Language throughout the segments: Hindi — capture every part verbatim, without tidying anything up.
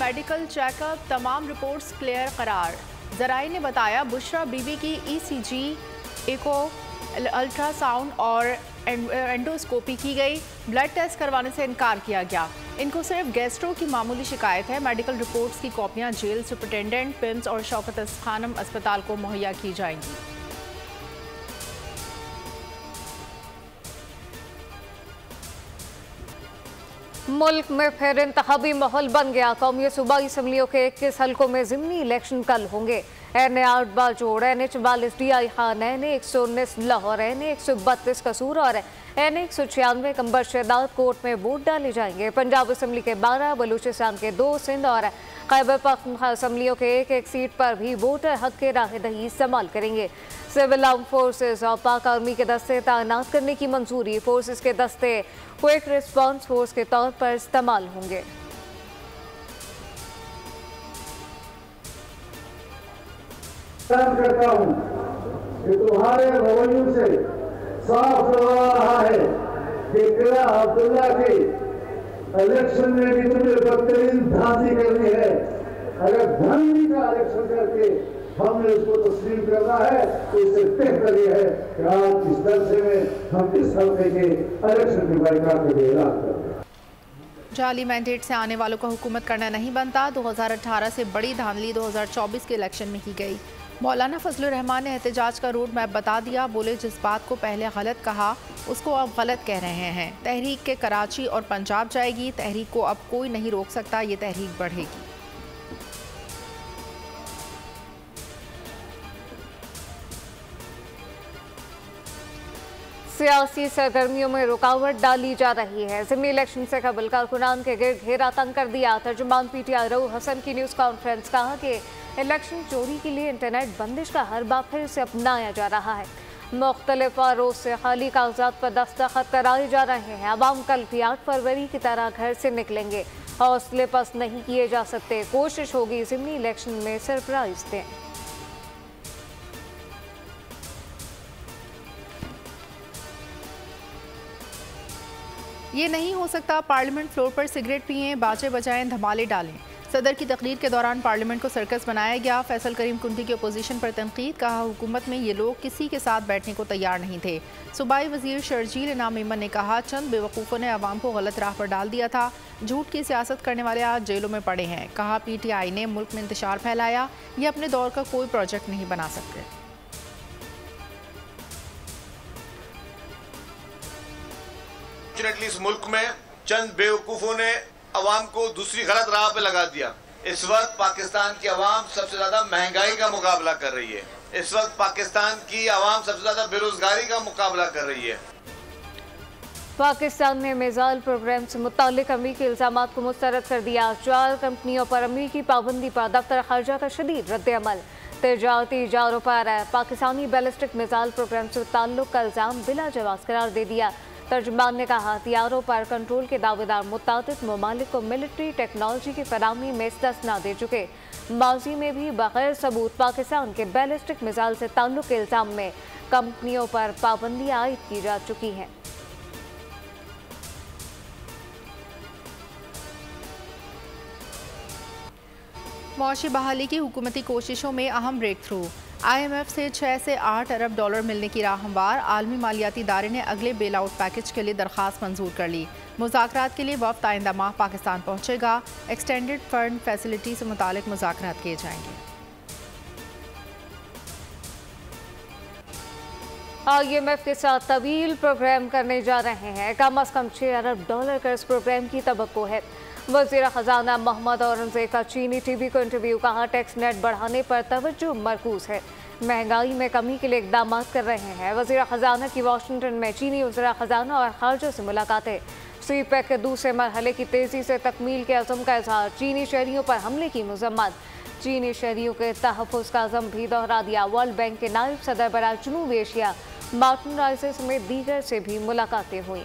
मेडिकल चेकअप, तमाम रिपोर्ट्स क्लियर करार। जराए ने बताया बुशरा बीबी की ईसीजी, एको, अल्ट्रासाउंड और एंडोस्कोपी की गई। ब्लड टेस्ट करवाने से इनकार किया गया। इनको सिर्फ गैस्ट्रो की मामूली शिकायत है। मेडिकल रिपोर्ट्स की कॉपियां जेल सुपरिटेंडेंट पिम्स और शौकत खानम अस्पताल को मुहैया की जाएंगी। मुल्क में फिर इंतखाबी माहौल बन गया। कौमी सूबाई असम्बलियों के इक्कीस हल्कों में ज़िमनी इलेक्शन कल होंगे। एन ए आठ बाजोड़, एन ए चवालीस D I Khan, N A एक सौ उन्नीस लाहौर, एन ए एक सौ बत्तीस कसूर और एन ए एक सौ छियानवे कंबर शहदाद कोर्ट में वोट डाले जाएंगे। पंजाब असम्बली के बारह, बलूचिस्तान के दो, सिंध और खैबर पख्तूनख्वा असम्बलियों के एक एक सीट पर भी वोटर हक के राहदही इस्तेमाल करेंगे। सिविल आर्म फोर्सेस और पाक आर्मी के दस्ते तैनात करने की मंजूरी। फोर्सेस के दस्ते क्विक रिस्पांस फोर्स के तौर पर इस्तेमाल होंगे। करता हूं कि तुम्हारे रवैयों से साफ नजर आ रहा है कि किला अब्दुल्ला के इलेक्शन में भी तुम्हें बदतरीन धांधली करनी है। अगर धांधली का इलेक्शन करके हमने उसको तस्लीम करना है तो इससे बेहतर यह है कि आज इस जलसे में हम इस हल्के के इलेक्शन के बाइकाट के लिए ऐलान करते हैं। जाली मैंडेट से आने वालों का हुकूमत करना नहीं बनता। दो हज़ार अठारह से बड़ी धांधली दो हज़ार चौबीस के इलेक्शन में की गई। मौलाना फजलुर रहमान ने एहतजाज का रोड मैप बता दिया। बोले जिस बात को पहले गलत कहा उसको अब गलत कह रहे हैं। तहरीक के कराची और पंजाब जाएगी। तहरीक को अब कोई नहीं रोक सकता। ये तहरीक बढ़ेगी। सियासी सरगर्मियों में रुकावट डाली जा रही है। ज़िमनी इलेक्शन से कबल कारकुनान के गिर्द घेरा तंग कर दिया। तर्जुमान P T I Rauf Hasan की न्यूज़ कॉन्फ्रेंस कहा कि इलेक्शन चोरी के लिए इंटरनेट बंदिश का हर बार फिर से अपनाया जा रहा है। मुख्तलिफ रोज से खाली कागजात पर दस्तखत कराए जा रहे हैं। अवाम कल भी आठ फरवरी की तरह घर से निकलेंगे। हौसले पस्त नहीं किए जा सकते। कोशिश होगी ज़िमनी इलेक्शन में सरप्राइज दें। ये नहीं हो सकता पार्लियामेंट फ्लोर पर सिगरेट पिएं, बाजे बजाएं, धमाले डालें। सदर की तकरीर के दौरान पार्लियामेंट को सर्कस बनाया गया। फैसल करीम कुंटी की अपोजिशन पर तनकीद। कहा हुकूमत में ये लोग किसी के साथ बैठने को तैयार नहीं थे। सूबाई वजीर शर्जील इनाम ईमन ने कहा चंद बेवकूफ़ों ने अवाम को गलत राह पर डाल दिया था। झूठ की सियासत करने वाले आज जेलों में पड़े हैं। कहा पी टी आई ने मुल्क में इंतशार फैलाया। ये अपने दौर का कोई प्रोजेक्ट नहीं बना सकते। इस मुल्क में चंद बेवकूफों ने अवाम को दूसरी गलत राह पे लगा दिया। इस वक्त पाकिस्तान की अवाम सबसे ज्यादा महंगाई का मुकाबला कर रही है। इस वक्त पाकिस्तान की अवाम सबसे ज्यादा बेरोजगारी का मुकाबला कर रही है। पाकिस्तान ने मिसाइल प्रोग्राम से मुतालिक अमरीकी इल्जामात को मुस्तरद कर दिया। चार कंपनियों पर अमरीकी पाबंदी पर दफ्तर खारजा का शदीद रद्द-ए-अमल। तिजारती इजारों पर पाकिस्तानी बैलिस्टिक मिसाइल प्रोग्राम से ताल्लुक का इल्जाम बिला जवाब करार दे दिया। तर्जुमान ने कहा हथियारों पर कंट्रोल के दावेदार मुतादिद ममालिक को मिलिट्री टेक्नोलॉजी की फराहमी में इस्तेस्ना दे चुके। माजी में भी बगैर सबूत पाकिस्तान के बैलिस्टिक मिसाइल से ताल्लुक के इल्जाम में कंपनियों पर पाबंदियां आयद की जा चुकी हैं। मौशी बहाली की हुकूमती कोशिशों में अहम breakthrough. I M F से छः से आठ अरब डॉलर मिलने की राह हमवार। आलमी मालियाती इदारे ने अगले बेल आउट पैकेज के लिए दरख्वास्त मंजूर कर ली। मुज़ाकरात के लिए वफ़द आइंदा माह पाकिस्तान पहुँचेगा। एक्सटेंडेड फंड फैसिलिटी से मुतालिक मुज़ाकरात किए जाएंगे। आई एम एफ के साथ तवील प्रोग्राम करने जा रहे हैं। कम अज़ कम छः अरब डॉलर का इस प्रोग्राम की तवक्को है। वज़ीर ख़जाना मोहम्मद औरंगज़ेब का चीनी टीवी को इंटरव्यू। कहा टैक्स नेट बढ़ाने पर तवज्जो मरकूज़ है। महंगाई में कमी के लिए इक़दाम कर रहे हैं। वज़ीर ख़जाना की वाशिंगटन में चीनी वज़ीर ख़जाना और खारजा से मुलाकातें। सी पैक के दूसरे मरहले की तेज़ी से तकमील के अज़म का इज़हार। चीनी शहरियों पर हमले की मज़म्मत। चीनी शहरियों के तहफ़्फ़ुज़ का अज़म भी दोहरा दिया। वर्ल्ड बैंक के नायब सदर बराए जनूबी एशिया मार्टिन राइसे समेत दीगर से भी मुलाकातें हुई।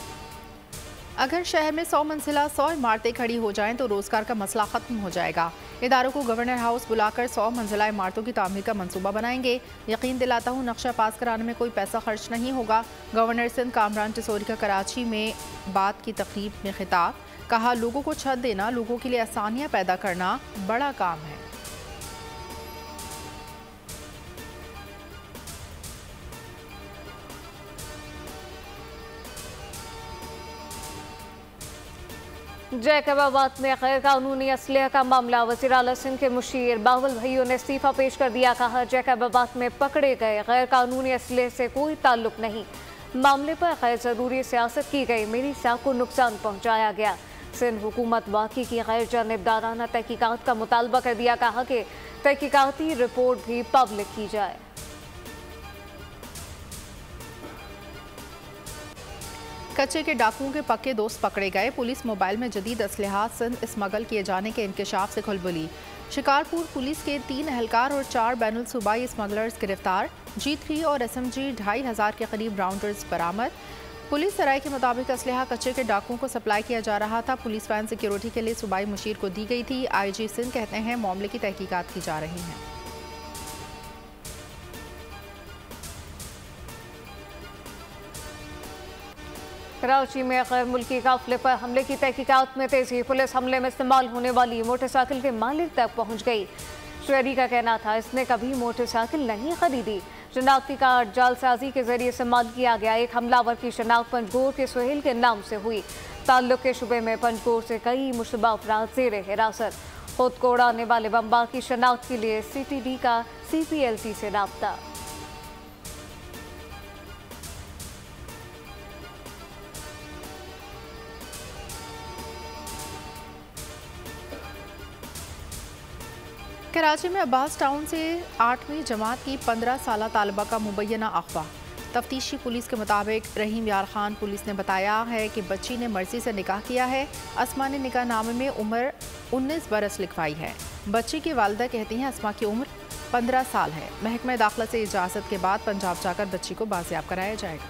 अगर शहर में सौ मंजिला सौ इमारतें खड़ी हो जाएं तो रोजगार का मसला खत्म हो जाएगा। इदारों को गवर्नर हाउस बुलाकर सौ मंजिला इमारतों की तामीर का मंसूबा बनाएंगे। यकीन दिलाता हूँ नक्शा पास कराने में कोई पैसा खर्च नहीं होगा। गवर्नर सिंध कामरान टिसोरी का कराची में बात की तकरीब में खिताब। कहा, लोगों को छत देना, लोगों के लिए आसानियाँ पैदा करना बड़ा काम है। जैकबाबाद में गैर कानूनी असलहे का मामला। वज़ीर आला सिंध के मुशीर बावल भैया ने इस्तीफा पेश कर दिया। कहा, जैकबाबाद में पकड़े गए गैर कानूनी असलहे से कोई ताल्लुक नहीं। मामले पर गैर ज़रूरी सियासत की गई, मेरी साख को नुकसान पहुँचाया गया। सिंध हुकूमत वाक़ई की गैर जानिबदाराना तहकीकात का मुतालबा कर दिया। कहा कि तहकीकाती रिपोर्ट भी पब्लिक की जाए। कच्चे के डाकुओं के पक्के दोस्त पकड़े गए। पुलिस मोबाइल में जदीद असलहा सिंध स्मगल किए जाने के इंकशाफ से खुलबुली। शिकारपुर पुलिस के तीन एहलकार और चार बैनुल सूबाई स्मगलर्स गिरफ्तार। जी थ्री और एस एम जी ढाई हजार के करीब राउंडर्स बरामद। पुलिस सराय के मुताबिक असलहा कच्चे के डाकुओं को सप्लाई किया जा रहा था। पुलिस वैन सिक्योरिटी के लिए सूबाई मुशीर को दी गई थी। आई जी सिंध कहते हैं मामले की तहकीकात की जा रही है। कराची में गैर मुल्की काफिले पर हमले की तहकीकात में तेजी। पुलिस हमले में इस्तेमाल होने वाली मोटरसाइकिल के मालिक तक पहुंच गई। शहरी का कहना था इसने कभी मोटरसाइकिल नहीं खरीदी। शनाख्ती कार्ड जालसाजी के जरिए इस्तेमाल किया गया। एक हमलावर की शनाख्त पंजगोर के सुहेल के नाम से हुई। ताल्लुक के शुबे में पंजगोर से कई मुशतबा अफराद ज़ेरे हिरासत। खुद को उड़ाने वाले बम्बार की शनाख्त के लिए सी टी डी का सी पी एल सी से राब्ता। कराची में अब्बास टाउन से आठवीं जमात की पंद्रह साल तालबा का मुबैना अगवा। तफ्तीशी पुलिस के मुताबिक रहीम यार खान पुलिस ने बताया है कि बच्ची ने मर्जी से निकाह किया है। अस्मा ने निकाह नामे में उम्र उन्नीस बरस लिखवाई है। बच्ची की वालिदा कहती हैं अस्मा की उम्र पंद्रह साल है। महकमा दाखिला से इजाज़त के बाद पंजाब जाकर बच्ची को बाजियाब कराया जाएगा।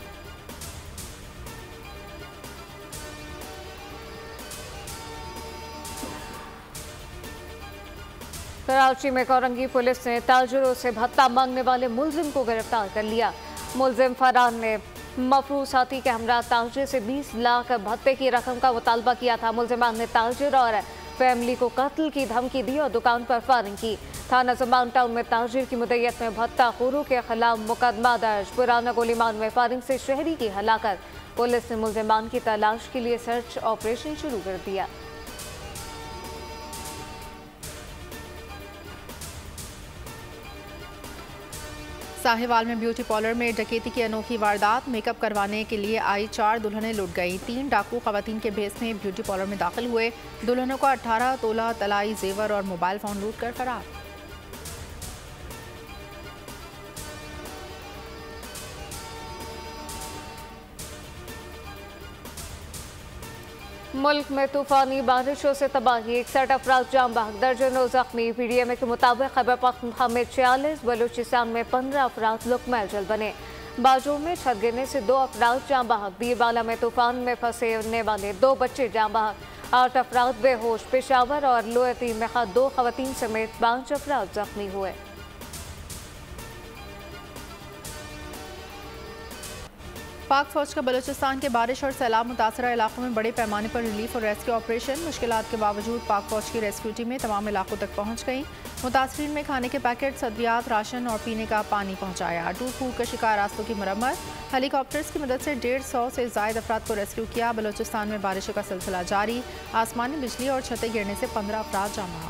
कराची में कोरंगी पुलिस ने ताजरों से भत्ता मांगने वाले मुलजिम को गिरफ्तार कर लिया। मुलजिम फरहान ने मफरूज साथी के हमरा ताजर से बीस लाख भत्ते की रकम का मुतालबा किया था। मुलजिमान ने ताजर और फैमिली को कत्ल की धमकी दी और दुकान पर फायरिंग की। थाना जमान टाउन में ताजिर की मुद्दत में भत्ता खोरों के खिलाफ मुकदमा दर्ज। पुराना गोलीमान में फायरिंग से शहरी की हलाकत। पुलिस ने मुलजिमान की तलाश के लिए सर्च ऑपरेशन शुरू कर दिया। साहिवाल में ब्यूटी पार्लर में डकैती की अनोखी वारदात। मेकअप करवाने के लिए आई चार दुल्हनें लुट गईं। तीन डाकू खवातीन के भेस में ब्यूटी पार्लर में दाखिल हुए। दुल्हनों को अठारह तोला तलाई जेवर और मोबाइल फोन लूट कर फरार। मुल्क में तूफानी बारिशों से तबाही। इकसठ अफराद जाम बहक, दर्जनों जख्मी। पी डी एम ए के मुताबिक खैबर पख्तूनख्वा में छियालीस, बलूचिस्तान में पंद्रह अफराद लुकमैल जल बने। बाजू में छत गिरने से दो अफराद जाम बहक। बीरबाला में तूफान में फंसने वाले दो बच्चे जाम बहक। आठ अफराद बेहोश। पेशावर और लोअर तीन में दो खवातीन समेत पाँच अफराद जख्मी हुए। पाक फौज का बलूचिस्तान के बारिश और सैलाब मुतासरा इलाकों में बड़े पैमाने पर रिलीफ और रेस्क्यू ऑपरेशन। मुश्किलात के बावजूद पाक फौज की रेस्क्यू टीमें तमाम इलाकों तक पहुंच गईं। मुतासरीन में खाने के पैकेट, सद्वियात, राशन और पीने का पानी पहुंचाया। टूट फूट के शिकार रास्तों की मरम्मत। हेलीकॉप्टर्स की मदद से डेढ़ सौ से जायद अफराद को रेस्क्यू किया। बलूचिस्तान में बारिशों का सिलसिला जारी। आसमानी बिजली और छतें गिरने से पंद्रह अफराद जाम बहक।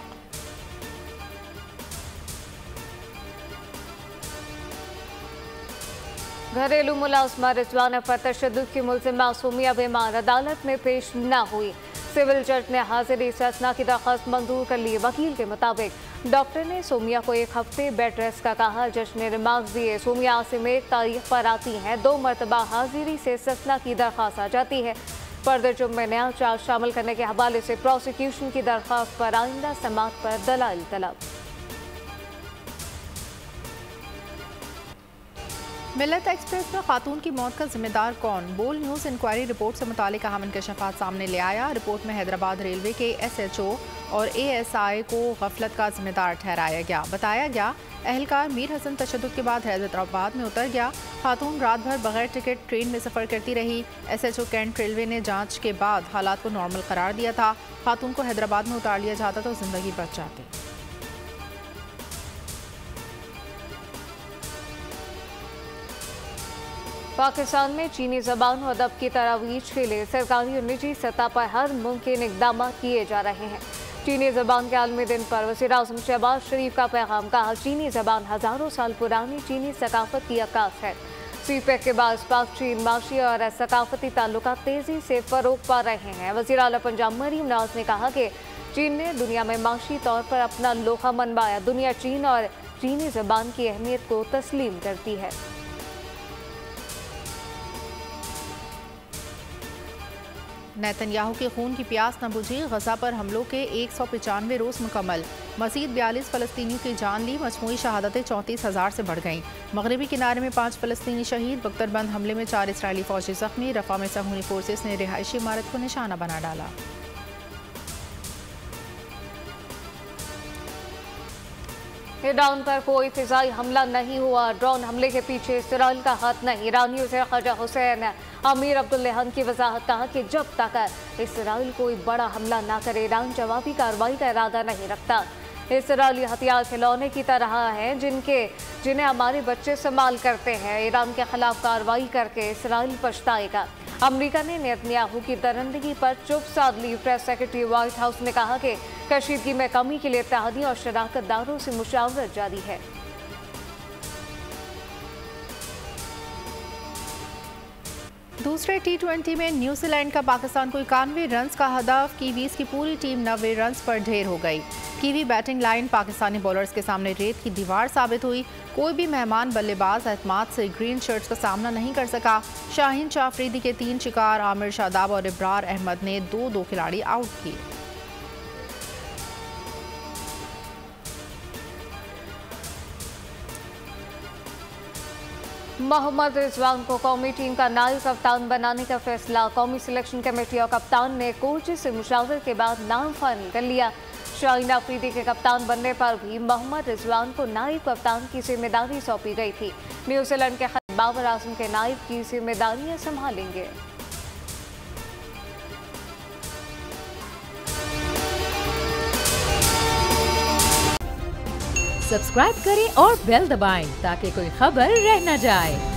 घरेलू मुलाजमा रिजवाना पर तशद्दुद की मुलजिमा सोमिया बीमार, अदालत में पेश न हुई। सिविल जज ने हाजिरी ससना की दरख्वास्त मंजूर कर ली। वकील के मुताबिक डॉक्टर ने सोमिया को एक हफ्ते बेड रेस्ट का कहा। जज ने रिमार्क्स दिए। सोमिया आसिम एक तारीख पर आती हैं, दो मरतबा हाजिरी से ससना की दरख्वास्त आ जाती है। फर्दर जुर्म में नया चार्ज शामिल करने के हवाले से प्रोसिक्यूशन की दरख्वास्त पर आइंदा समाअत पर दलाइल तलब। मिल्लत एक्सप्रेस में खातून की मौत का जिम्मेदार कौन? बोल न्यूज़ इंक्वायरी रिपोर्ट से मुतालिक अहम इंकशाफात सामने ले आया। रिपोर्ट में हैदराबाद रेलवे के एस एच ओ और ए एस आई को गफलत का जिम्मेदार ठहराया गया। बताया गया अहलकार मीर हसन तशद्दुद के बाद हैदराबाद में उतर गया। खातून रात भर बगैर टिकट ट्रेन में सफ़र करती रही। S H O cantt railway ने जाँच के बाद हालात को नॉर्मल करार दिया था। खातून को हैदराबाद में उतार लिया जाता तो जिंदगी बच जाती। पाकिस्तान में चीनी ज़बान और अदब की तरोवीज के लिए सरकारी और निजी सतह पर हर मुमकिन इक़दाम किए जा रहे हैं। चीनी ज़बान के आलमी दिन पर वज़ीर आज़म शहबाज शरीफ का पैगाम, कहा चीनी ज़बान हज़ारों साल पुरानी चीनी सकाफ़त की अक्कास है। सी पैक के बाद पाक चीन माशी और सकाफ़ती ताल्लुकात तेज़ी से फ़रोग़ पा रहे हैं। वज़ीर आला पंजाब मरीम नवाज़ ने कहा कि चीन ने दुनिया में माशी तौर पर अपना लोहा मनवाया। दुनिया चीन और चीनी ज़बान की अहमियत को तस्लीम करती है। नेतन्याहू के खून की प्यास न बुझी। गजा पर हमलों के एक सौ पचानवे रोज़ मुकम्मल। मज़ीद बयालीस फ़लस्तीनियों की जान ली। मजमूई शहादतें चौंतीस हज़ार से बढ़ गईं। मगरबी किनारे में पाँच फ़लस्तीनी शहीद। बख्तरबंद हमले में चार इसराइली फौजी जख्मी। रफ़ा में सहूनी फोर्सेस ने रिहायशी इमारत को निशाना बना डाला। ईरान पर कोई फ़िज़ाई हमला नहीं हुआ। ड्रोन हमले के पीछे इसराइल का हाथ नहीं। ईरानियों से ख्वाजा हुसैन अमीर अब्दुल्लाहन की वजाहत, कहा कि जब तक इसराइल कोई बड़ा हमला ना करे ईरान जवाबी कार्रवाई का इरादा नहीं रखता। इसराइली हथियार खिलौने की तरह हैं जिनके जिन्हें हमारे बच्चे संभाल करते हैं। ईरान के खिलाफ कार्रवाई करके इसराइल पछताएगा। अमेरिका ने नेतन्याहू की दरंदगी पर चुप साध ली। प्रेस सेक्रेटरी व्हाइट हाउस ने कहा कि कशीदगी में कमी के लिए इत्तेहादी और शराकतदारों से मुशावरत जारी है। दूसरे टी ट्वेंटी में न्यूजीलैंड का पाकिस्तान को इक्यानवे रन का हदफ। कीवीज की पूरी टीम नब्बे रन पर ढेर हो गई। Kiwi batting line Pakistani bowlers के सामने रेत की दीवार साबित हुई। कोई भी मेहमान बल्लेबाज एतमाद से ग्रीन शर्ट्स का सामना नहीं कर सका। शाहीन शाह अफरीदी के तीन शिकार, आमिर शादाब और इब्रार अहमद ने दो दो खिलाड़ी आउट किए। मोहम्मद रिजवान को कौमी टीम का नायब कप्तान बनाने का फैसला। कौमी सिलेक्शन कमेटी और कप्तान ने कोच से मुशावरे के बाद नाम फाइनल कर लिया। शाहीन अफरीदी के कप्तान बनने पर भी मोहम्मद रिजवान को नायब कप्तान की जिम्मेदारी सौंपी गई थी। न्यूजीलैंड के खिलाफ बाबर आजम के नायब की जिम्मेदारियां संभालेंगे। सब्सक्राइब करें और बेल दबाएं ताकि कोई खबर रह न जाए।